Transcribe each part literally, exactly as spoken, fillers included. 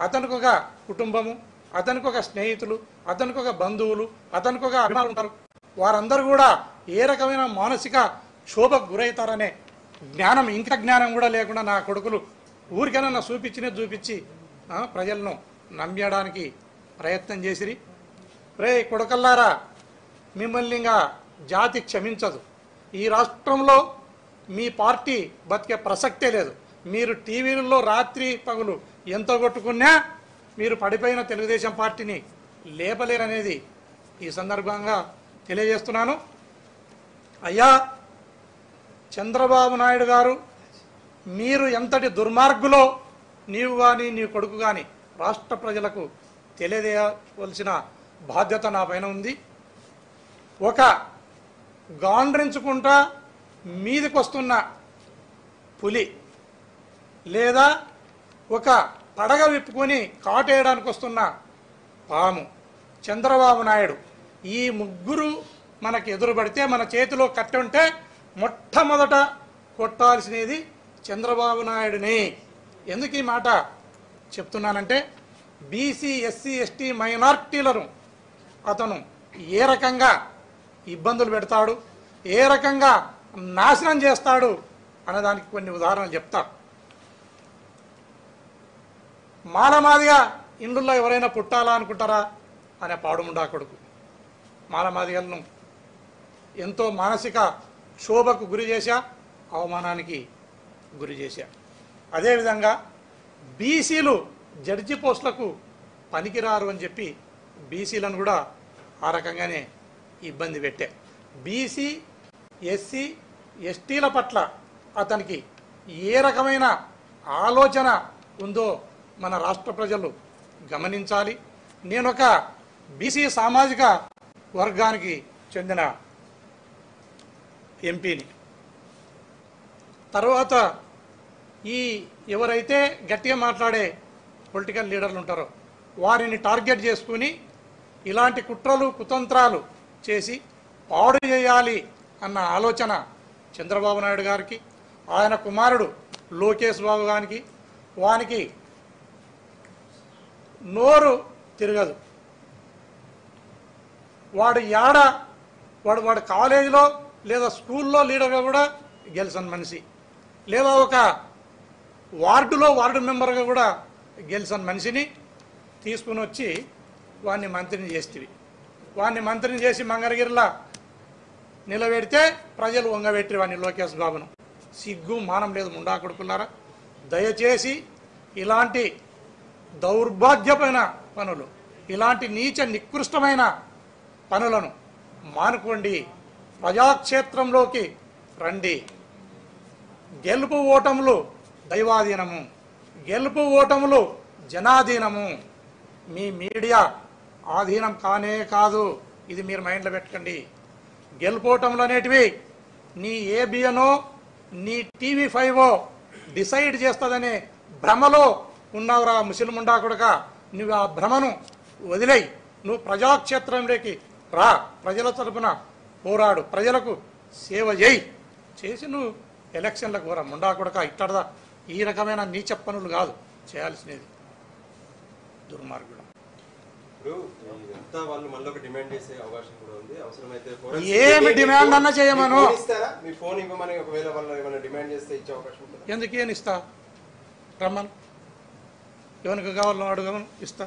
అతనికి ఒక కుటుంబము, అతనికి ఒక స్నేహితులు, అతనికి ఒక బంధువులు, అతనికి ఒక అభిమానులు ఉంటారు. వారందరూ కూడా ఏ రకమైన మానసిక క్షోభకు గురవుతారనే జ్ఞానం, ఇంకా జ్ఞానం కూడా లేకుండా నా కొడుకులు ఊరికైనా నా చూపించినే చూపించి ప్రజలను నమ్మడానికి ప్రయత్నం చేసిరి. రే కొడుకల్లారా, మిమ్మల్ని ఇంకా జాతి క్షమించదు. ఈ రాష్ట్రంలో మీ పార్టీ బతికే ప్రసక్తే లేదు. మీరు టీవీలలో రాత్రి పగులు ఎంత కొట్టుకున్నా మీరు పడిపోయిన తెలుగుదేశం పార్టీని లేపలేరనేది ఈ సందర్భంగా తెలియజేస్తున్నాను. అయ్యా చంద్రబాబు నాయుడు గారు, మీరు ఎంతటి దుర్మార్గులో నీవు కానీ నీ కొడుకు కానీ రాష్ట్ర ప్రజలకు తెలియజేయవలసిన బాధ్యత నా పైన ఉంది. ఒక గాండ్రించుకుంటా మీదికి వస్తున్న పులి లేదా ఒక పడగ విప్పుకొని కాటేయడానికి వస్తున్న పాము చంద్రబాబు నాయుడు, ఈ ముగ్గురు మనకు ఎదురుపడితే మన చేతిలో కట్టి ఉంటే మొట్టమొదట కొట్టాల్సినది చంద్రబాబు నాయుడుని. ఎందుకు ఈ మాట చెప్తున్నానంటే, బీసీ ఎస్సీ ఎస్టీ మైనార్టీలను అతను ఏ రకంగా ఇబ్బందులు పెడతాడు, ఏ రకంగా నాశనం చేస్తాడు అన్నదానికి కొన్ని ఉదాహరణలు చెప్తా. మాలమాదిగా ఇండ్లలో ఎవరైనా పుట్టాలా అనుకుంటారా అనే పాడుముండా కొడుకు మాలమాదిగలను ఎంతో మానసిక క్షోభకు గురి చేశా, అవమానానికి గురి చేశా. అదేవిధంగా బీసీలు జడ్జి పోస్టులకు పనికిరారు అని చెప్పి బీసీలను కూడా ఆ రకంగానే ఇబ్బంది పెట్టే. బీసీ ఎస్సీ ఎస్టీల పట్ల అతనికి ఏ రకమైన ఆలోచన ఉందో మన రాష్ట్ర ప్రజలు గమనించాలి. నేను ఒక బీసీ సామాజిక వర్గానికి చెందిన ఎంపీని. తర్వాత ఈ ఎవరైతే గట్టిగా మాట్లాడే పొలిటికల్ లీడర్లు ఉంటారో వారిని టార్గెట్ చేసుకుని ఇలాంటి కుట్రలు కుతంత్రాలు చేసి పాడు చేయాలి అన్న ఆలోచన చంద్రబాబు నాయుడు గారికి, ఆయన కుమారుడు లోకేష్ బాబు గారికి, వానికి నోరు తిరగదు. వాడు యాడ వాడు వాడు కాలేజీలో లేదా స్కూల్లో లీడర్గా కూడా గెలిచిన మనిషి, లేదా ఒక వార్డులో వార్డు మెంబర్గా కూడా గెలిచిన మనిషిని తీసుకుని వచ్చి వాడిని మంత్రిని చేస్తేవి. వాడిని మంత్రిని చేసి మంగళగిరిలా నిలబెడితే ప్రజలు వంగబెట్టి వాడిని లోకేష్ బాబును. సిగ్గు మానం లేదు ముండా కొడుకున్నారా? దయచేసి ఇలాంటి దౌర్భాగ్యమైన పనులు, ఇలాంటి నీచ నికృష్టమైన పనులను మానుకోండి. ప్రజాక్షేత్రంలోకి రండి. గెలుపు ఓటములు దైవాధీనము, గెలుపు ఓటములు జనాధీనము. మీ మీడియా ఆధీనం కానే కాదు. ఇది మీరు మైండ్లో పెట్టుకోండి. గెలుపోటములు అనేటివి నీ ఏబిఎనో నీ టీవీ ఫైవో డిసైడ్ చేస్తుందనే భ్రమలో ఉన్నావురా ముసిలిముండా కొడుక. నువ్వు ఆ భ్రమను వదిలేయి. నువ్వు ప్రజాక్షేత్రంలోకి రా, ప్రజల తరపున పోరాడు, ప్రజలకు సేవ చేయి. చేసి నువ్వు ఎలక్షన్లకు పోరా ముండా కొడుక. ఇట్టడదా ఈ రకమైన నీచ పనులు కాదు చేయాల్సినది. దుర్మార్గుడు. ఏమి డిమాండ్ అన్నా చేయమను. ఎందుకు ఏం ఇస్తా? రమ్మను, ఎవరికి కావాలో అడుగమను, ఇస్తా.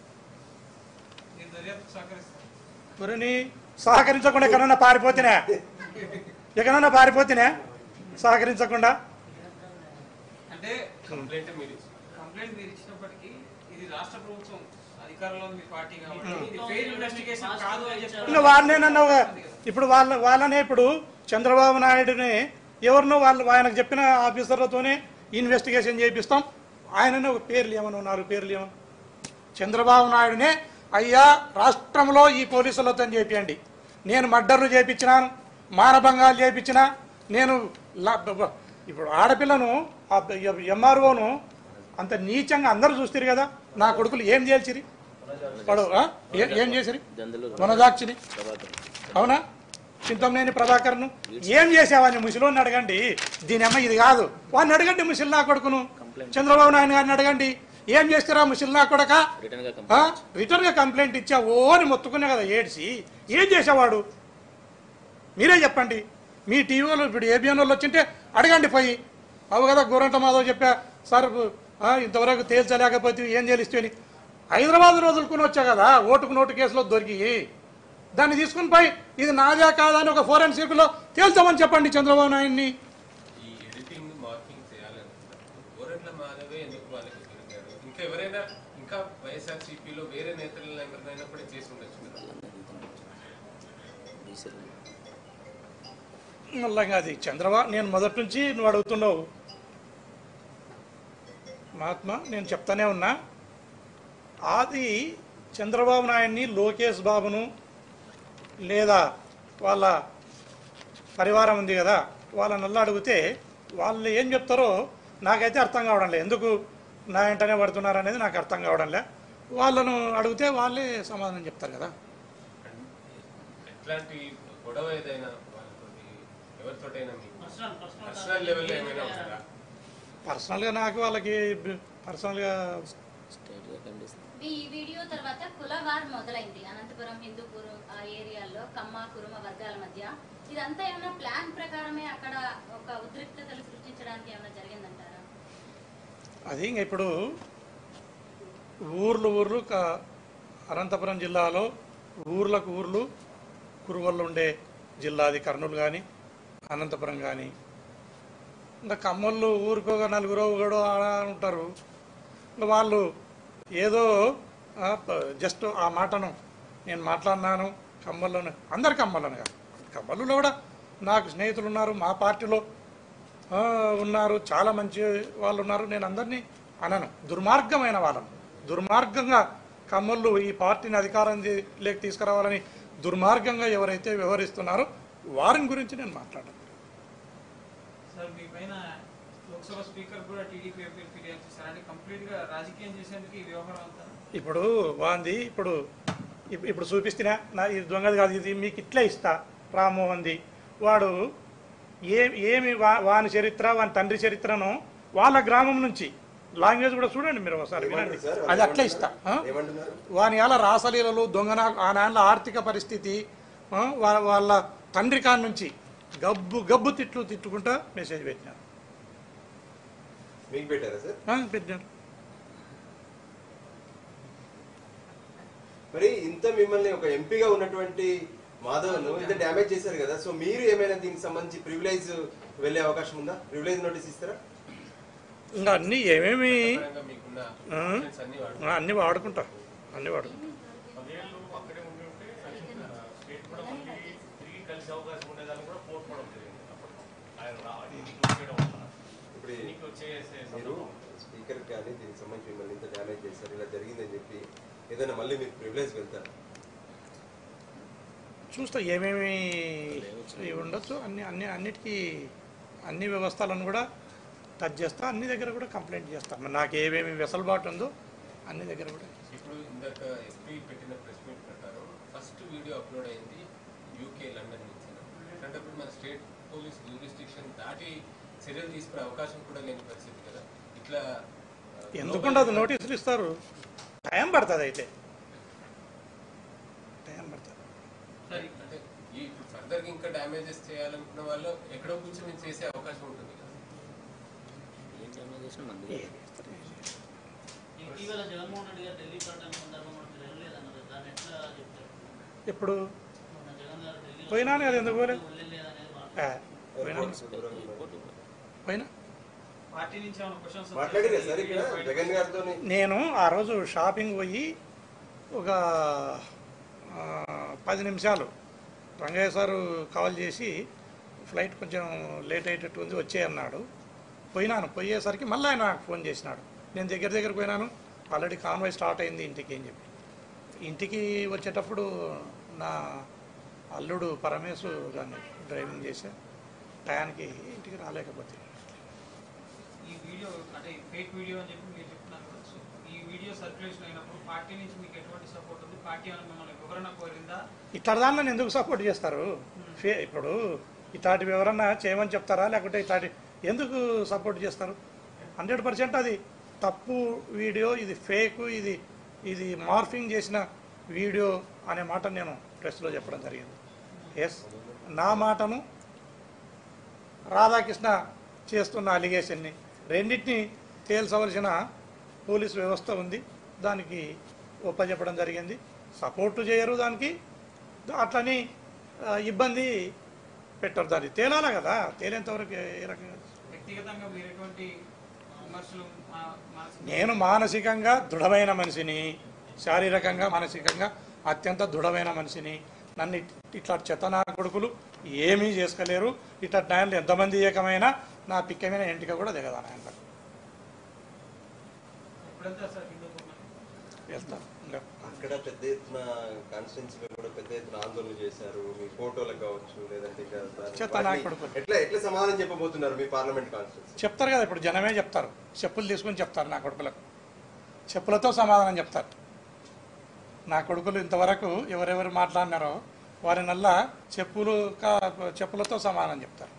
ఎవరిని సహకరించకుండా ఎక్కడన్నా పారిపోతేనే ఎక్కడన్నా పారిపోతేనే సహకరించకుండా అంటే కంప్లైంట్ మీరు కంప్లైంట్ మీరు ఇచ్చినప్పటికీ ఇది రాష్ట్ర ప్రభుత్వం అధికారంలో ఉంది పార్టీ కాబట్టి ఇది ఫెయిల్ ఇన్వెస్టిగేషన్ కాదు అని చెప్పి ఇంకా వాళ్ళనేనన్నావుగా. ఇప్పుడు వాళ్ళ వాళ్ళనే ఇప్పుడు చంద్రబాబు నాయుడుని ఎవరినో వాళ్ళు ఆయనకు చెప్పిన ఆఫీసర్లతోనే ఇన్వెస్టిగేషన్ చేయిస్తాం. ఆయననే ఒక పేర్లు ఏమన్నా ఉన్నారు, పేర్లు ఏమన్నా చంద్రబాబు నాయుడునే అయ్యా రాష్ట్రంలో ఈ పోలీసులతో చేపియండి. నేను మర్డర్లు చేయించినాను, మానభంగాలు చేయించిన, నేను ఇప్పుడు ఆడపిల్లను ఎంఆర్ఓను అంత నీచంగా అందరూ చూస్తారు కదా. నా కొడుకులు ఏం చేయాల్సిరి? వాడు ఏం చేసిరి? వనజాక్షిని అవునా? చింతమనేని ప్రభాకర్ను ఏం చేసావని ముసలిని అడగండి. దీని అమ్మ ఇది కాదు వాడిని అడగండి. ముసలి నా కొడుకును చంద్రబాబు నాయుడు గారిని అడగండి. ఏం చేస్తారా ముసిల్నా కొడక రిటర్న్ గా కంప్లైంట్ రిటర్న్గా కంప్లైంట్ ఇచ్చా ఓ అని మొత్తుకునే కదా ఏడ్చి ఏం చేసేవాడు మీరే చెప్పండి. మీ టీవీలో ఇప్పుడు ఏబిఎన్ వాళ్ళు వచ్చింటే అడగండి పోయి, అవు కదా గోరంట మాధవ్ చెప్పా సార్ ఆ, ఇంతవరకు తేల్చలేకపోతే ఏం తేలిస్తే అని. హైదరాబాద్ రోజులుకుని వచ్చా కదా ఓటుకు నోటు కేసులో దొరికి, దాన్ని తీసుకుని పోయి ఇది నాదే కాదా అని ఒక ఫోరెన్సిక్లో తేల్చామని చెప్పండి చంద్రబాబు నాయుడిని. ఈ ఎడిటింగ్ మార్కింగ్ చేయాలనుకున్నప్పుడు గోరెంట్ల మాధవే ఎందుకు వాళ్ళకి దొరికాడు? ఇంకా ఎవరైనా ఇంకా వైఎస్ఆర్సీపీలో వేరే నేతలను ఎవరినైనా కూడా చేసి ఉండొచ్చు కదా. మళ్ళీ అది చంద్రబాబు, నేను మొదటి నుంచి నువ్వు అడుగుతున్నావు మహాత్మా, నేను చెప్తానే ఉన్నా, అది చంద్రబాబు నాయుడిని లోకేష్ బాబును లేదా వాళ్ళ పరివారం ఉంది కదా వాళ్ళ నల్ల అడిగితే వాళ్ళు ఏం చెప్తారో నాకైతే అర్థం కావడం లేదు. ఎందుకు నా వెంటనే పడుతున్నారు అనేది నాకు అర్థం కావడం లే. వాళ్ళను అడిగితే వాళ్ళే సమాధానం చెప్తారు కదా. ఎట్లాంటి గొడవ ఏదైనా వాళ్ళతోటి ఎవరితోటైనా మీకు పర్సనల్ లెవెల్లో ఏమైనా ఉంటుందా? పర్సనల్గా నాకు వాళ్ళకి పర్సనల్గా స్టేట్ గా ఖండిస్తాం. ఈ వీడియో తర్వాత కులవార్ మొదలైంది అనంతపురం హిందూపూర్ ఆ ఏరియాలో కమ్మ కురుమ వర్గాల మధ్య. ఇదంతా ఏమైనా ప్లాన్ ప్రకారమే అక్కడ ఒక ఉద్రిక్తతలు సృష్టించడానికి ఏమైనా జరిగిందంటారా? అది ఇంక ఇప్పుడు ఊర్లు ఊర్లు క- అనంతపురం జిల్లాలో ఊర్లకు ఊర్లు కురువల్లో ఉండే జిల్లా అది కర్నూలు కానీ అనంతపురం కానీ. ఇంకా కమ్మళ్ళు ఊరికో నలుగురో ఒకడో ఆడ ఉంటారు. ఇంకా వాళ్ళు ఏదో జస్ట్ ఆ మాటను నేను మాట్లాడినాను కమ్మల్లోనే, అందరు కమ్మల్లోనే కాదు, కమ్మల్లో కూడా నాకు స్నేహితులు ఉన్నారు, మా పార్టీలో ఆ, ఉన్నారు, చాలా మంచి వాళ్ళు ఉన్నారు. నేను అందరినీ అనను, దుర్మార్గమైన వాళ్ళను దుర్మార్గంగా కమ్మళ్ళు ఈ పార్టీని అధికారం లేక తీసుకురావాలని దుర్మార్గంగా ఎవరైతే వ్యవహరిస్తున్నారో వారిని గురించి నేను మాట్లాడాను. సార్ మీ పైన లోక్సభ స్పీకర్ కూడా టీడీపీ ఎంపీలు ఫిర్యాదు చేశారంటే కంప్లీట్ గా రాజకీయం చేసేందుకు ఈ వ్యవహారం అంతా. ఇప్పుడు వాంది ఇప్పుడు ఇప్- ఇప్పుడు చూపిస్తున్నా నా ఇది దొంగది కాదు, ఇది మీకు ఇట్లా ఇస్తా రామ్మోహన్ది. వాడు ఏ ఏమి వా వాని చరిత్ర వాని తండ్రి చరిత్రను వాళ్ళ గ్రామం నుంచి లాంగ్వేజ్ కూడా చూడండి మీరు ఒకసారి వినండి, అది అట్లా ఇస్తా. ఆ? వాని వాళ్ళ రాసలీలలు దొంగన ఆ నాన్న ఆర్థిక పరిస్థితి ఆ, వా- వాళ్ళ తండ్రి కాని నుంచి గబ్బు గబ్బు తిట్లు తిట్టుకుంటా మెసేజ్ పెట్టినారు. మీకు పెట్టారా సార్? ఆ, పెట్టినారు. మరి ఇంత మిమ్మల్ని ఒక ఎంపీగా ఉన్నటువంటి మాధవ్ను ఇంత డ్యామేజ్ చేశారు కదా, సో మీరు ఏమైనా దీనికి సంబంధించి ప్రివిలేజ్ వెళ్ళే అవకాశం ఉందా? ప్రివిలేజ్ నోటీస్ ఇస్తారా? ఇంకా అన్నీ ఏమేమి పరంగా మీకున్న ఆ? options అన్ని వాడు ఆ, అన్నీ వాడుకుంటా అన్నీ వాడుకుంటా. పదేళ్ళు అక్కడే ఉండి ఉంటే స్టేట్ కూడా మళ్ళీ తిరిగి కలిసే అవకాశం ఉండేదాన్ని కూడా కోరుకోవడం జరిగింది. అప్పట్లో ఆయన రా- ఎన్నికలు వచ్చేయడం వల్ల ఇప్పుడు ఎన్నికలు వచ్చేసే మీరు సందర్భంలో స్పీకర్ కానీ దీనికి సంబంధించి మిమ్మల్ని ఇంత డ్యామేజ్ చేశారు, ఇలా జరిగిందని చెప్పి ఏదైనా మళ్ళీ మీరు ప్రివిలేజ్ వెళ్తారు? చూస్తా ఏమేమి ఇవి ఉండొచ్చు అన్ని అన్ని అన్నిటికీ అన్ని వ్యవస్థలను కూడా టచ్ చేస్తా, అన్ని దగ్గర కూడా కంప్లైంట్ చేస్తా. మరి నాకు ఏమేమి వెసలుబాటు ఉందో అన్ని దగ్గర కూడా. ఇప్పుడు ఇందాక ఎస్పీ పెట్టిన ప్రెస్ మీట్ ప్రకారం ఫస్ట్ వీడియో అప్లోడ్ అయింది యూకే లండన్ నుంచి. అలాంటప్పుడు మన స్టేట్ పోలీస్ జ్యూరిస్డిక్షన్ దాటి చర్యలు తీసుకునే అవకాశం కూడా లేని పరిస్థితి కదా. ఇట్లా ఆ, ఎందుకుండదు, నోటీసులు ఇస్తారు, టైం పడుతుంది, అయితే టైం పడుతుంది. సరే అంటే ఈ ఇప్పుడు ఫర్దర్ గా ఇంకా డ్యామేజెస్ చేయాలనుకున్న వాళ్ళు ఎక్కడో కూర్చొని మేము చేసే అవకాశం ఉంటుంది కదా. ఏం డ్యామేజ్ చేసినా మంది ఏం చేస్తారు, ఏం చేస్తారు. ఇటీవల జగన్మోహన్ రెడ్డి గారు ఢిల్లీ పర్యటన సందర్భంగా మీరు వెళ్ళలేదన్నారు, దాన్ని ఎట్లా చెప్తారు? ఎప్పుడు మొన్న జగన్ గారు ఢిల్లీ పోయినాను కదా, ఎందుకు పోలే? వెళ్ళలేదనేది మాట. ఆ, పోయినాను పోయినా. పార్టీ నుంచి ఏమైనా క్వశ్చన్స్ మాట్లాడారా సార్ ఇక్కడ జగన్ గారితో? నేను ఆ రోజు షాపింగ్ పోయి ఒక ఆ, పది నిమిషాలు రంగయ్య సారు కాల్ చేసి ఫ్లైట్ కొంచెం లేట్ అయ్యేటట్టు ఉంది వచ్చే అన్నాడు. పోయినాను, పోయేసరికి మళ్ళీ ఆయన నాకు ఫోన్ చేసినాడు. నేను దగ్గర దగ్గర పోయినాను, ఆల్రెడీ కాన్వాయ్ స్టార్ట్ అయింది ఇంటికి అని చెప్పి. ఇంటికి వచ్చేటప్పుడు నా అల్లుడు పరమేశ్ దాన్ని డ్రైవింగ్ చేసా, టయానికి ఇంటికి రాలేకపోతే. ఈ వీడియో అంటే ఫేక్ వీడియో అని చెప్పి మీరు చెప్తున్నారు కదా, సో ఈ వీడియో సర్క్యులేషన్ అయినప్పుడు పార్టీ నుంచి మీకు ఎటువంటి సపోర్ట్ ఉంది? పార్టీ ఏమైనా మిమ్మల్ని వివరణ కోరిందా? ఇట్లాంటి దాన్ని ఎందుకు సపోర్ట్ చేస్తారు? ఫే ఇప్పుడు ఇట్లాంటివి ఎవరన్నా చేయమని చెప్తారా, లేకుంటే ఇట్లాంటి ఎందుకు సపోర్ట్ చేస్తారు? హండ్రెడ్ పర్సెంట్ అది తప్పు వీడియో, ఇది ఫేక్, ఇది ఇది మార్ఫింగ్ చేసిన వీడియో అనే మాట నేను ప్రెస్లో చెప్పడం జరిగింది. ఎస్, నా మాటను రాధాకృష్ణ చేస్తున్న అలిగేషన్ని రెండింటినీ తేల్చవలసిన పోలీస్ వ్యవస్థ ఉంది. దానికి ఒప్పచెప్పడం జరిగింది. సపోర్టు చేయరు దానికి, అట్లని ఇబ్బంది పెట్టరు. దాన్ని తేలాలా కదా, తేలేంతవరకు ఏ రకంగా. వ్యక్తిగతంగా మీరు ఎటువంటి విమర్శలు మా- మానసిక- నేను మానసికంగా దృఢమైన మనిషిని, శారీరకంగా మానసికంగా అత్యంత దృఢమైన మనిషిని. నన్ను ఇట్- ఇట్లా చెత్తనా కొడుకులు ఏమీ చేసుకోలేరు. ఇట్లా న్యాయాలు ఎంతమంది ఏకమైనా నా పిక్కమైన ఎంటిక కూడా దిగదా నాయన. ఎప్పుడంతా సార్ హిందూపూర్ మరి? వెళ్తాను ఇంకా. అక్కడ పెద్ద ఎత్తున కాన్స్టిట్యున్సీలో కూడా పెద్ద ఎత్తున ఆందోళన చేశారు. మీ ఫోటోలకు కావచ్చు, లేదంటే ఇంకా దాని చెత్త వాటిని నాయకుడు. ఎట్లా ఎట్లా సమాధానం చెప్పబోతున్నారు మీ పార్లమెంట్ కాన్స్టిట్యున్సీ? చెప్తారు కదా, ఇప్పుడు జనమే చెప్తారు. చెప్పులు తీసుకుని చెప్తారు నా కొడుకులకు, చెప్పులతో సమాధానం చెప్తారు. నా కొడుకులు ఇంతవరకు ఎవరెవరు మాట్లాడినారో వారి నల్ల చెప్పులు కా చెప్పులతో సమాధానం చెప్తారు.